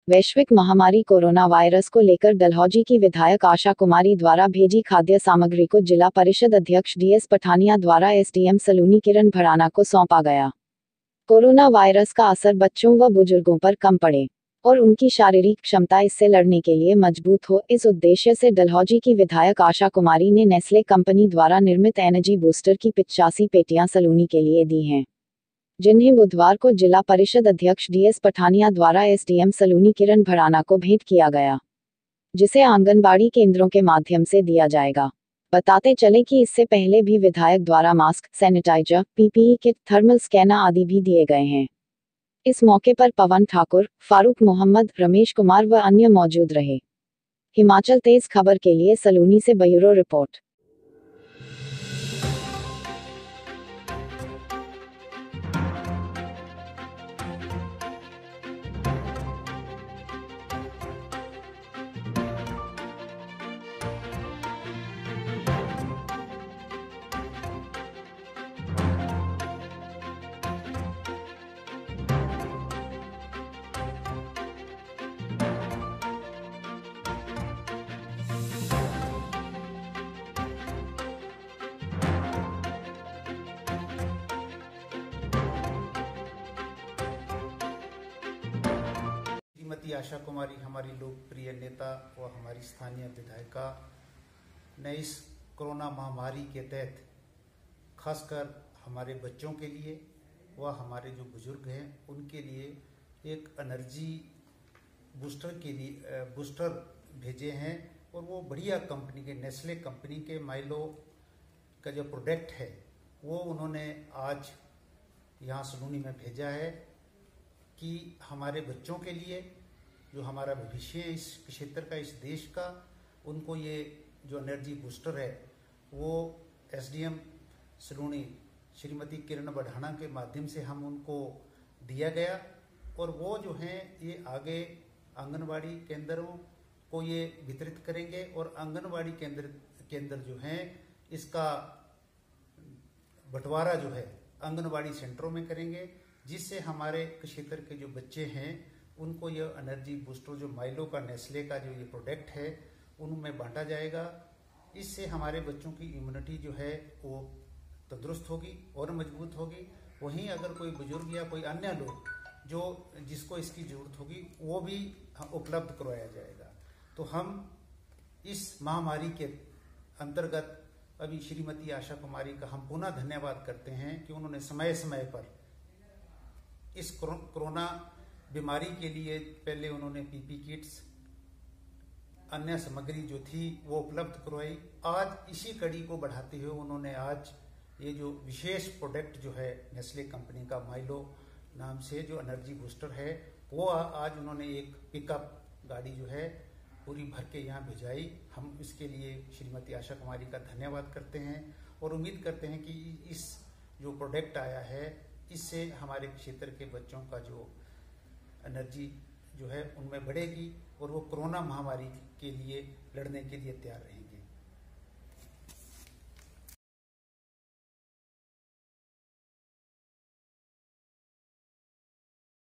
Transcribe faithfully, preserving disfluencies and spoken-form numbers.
वैश्विक महामारी corona virus को लेकर डलहौजी की विधायक आशा कुमारी द्वारा भेजी खाद्य सामग्री को जिला परिषद अध्यक्ष डीएस पठानिया द्वारा एसडीएम सलूनी किरण भड़ाना को सौंपा गया। कोरोना वायरस का असर बच्चों व बुजुर्गों पर कम पड़े और उनकी शारीरिक क्षमता इससे लड़ने के लिए मजबूत हो, इस उद्देश्य से डलहौजी की विधायक आशा कुमारी ने नेस्ले कंपनी द्वारा निर्मित एनर्जी बूस्टर की पिचासी पेटियां सलूनी के लिए दी हैं, जिन्हें बुधवार को जिला परिषद अध्यक्ष डीएस पठानिया द्वारा एसडीएम सलूनी किरण भड़ाना को भेंट किया गया, जिसे आंगनबाड़ी केंद्रों के माध्यम से दिया जाएगा। बताते चले कि इससे पहले भी विधायक द्वारा mask, sanitiser, PPE kit, thermal scanner आदि भी दिए गए हैं। इस मौके पर पवन ठाकुर, फारूक मोहम्मद, रमेश कुमार व अन्य मौजूद रहे। हिमाचल तेज खबर के लिए सलूनी से ब्यूरो रिपोर्ट। श्रीमती आशा कुमारी हमारी लोकप्रिय नेता व हमारी स्थानीय विधायिका ने इस कोरोना महामारी के तहत खासकर हमारे बच्चों के लिए व हमारे जो बुजुर्ग हैं उनके लिए एक एनर्जी बूस्टर के लिए बूस्टर भेजे हैं और वो बढ़िया कंपनी के नेस्ले कंपनी के माइलो का जो प्रोडक्ट है वो उन्होंने आज यहाँ सलूनी में भेजा है कि हमारे बच्चों के लिए जो हमारा भविष्य है इस क्षेत्र का, इस देश का, उनको ये जो एनर्जी बूस्टर है वो एसडीएम सलूनी श्रीमती किरण भड़ाना के माध्यम से हम उनको दिया गया और वो जो हैं ये आगे आंगनवाड़ी केंद्रों को ये वितरित करेंगे और आंगनवाड़ी केंद्र केंद्र जो हैं इसका बंटवारा जो है आंगनवाड़ी सेंटरों में करेंगे, जिससे हमारे क्षेत्र के जो बच्चे हैं उनको यह एनर्जी बूस्टर जो माइलो का नेस्ले का जो ये प्रोडक्ट है उनमें बांटा जाएगा। इससे हमारे बच्चों की इम्यूनिटी जो है वो तंदुरुस्त होगी और मजबूत होगी। वहीं अगर कोई बुजुर्ग या कोई अन्य लोग जो जिसको इसकी जरूरत होगी वो भी उपलब्ध करवाया जाएगा। तो हम इस महामारी के अंतर्गत अभी श्रीमती आशा कुमारी का हम पुनः धन्यवाद करते हैं कि उन्होंने समय समय पर इस कोरोना बीमारी के लिए पहले उन्होंने पीपी किट्स, अन्य सामग्री जो थी वो उपलब्ध करवाई। आज इसी कड़ी को बढ़ाते हुए उन्होंने आज ये जो विशेष प्रोडक्ट जो है नेस्ले कंपनी का माइलो नाम से जो एनर्जी बूस्टर है वो आज उन्होंने एक पिकअप गाड़ी जो है पूरी भर के यहाँ भिजवाई। हम इसके लिए श्रीमती आशा कुमारी का धन्यवाद करते हैं और उम्मीद करते हैं कि इस जो प्रोडक्ट आया है इससे हमारे क्षेत्र के बच्चों का जो एनर्जी जो है उनमें बढ़ेगी और वो कोरोना महामारी के लिए लड़ने के लिए तैयार रहेंगे।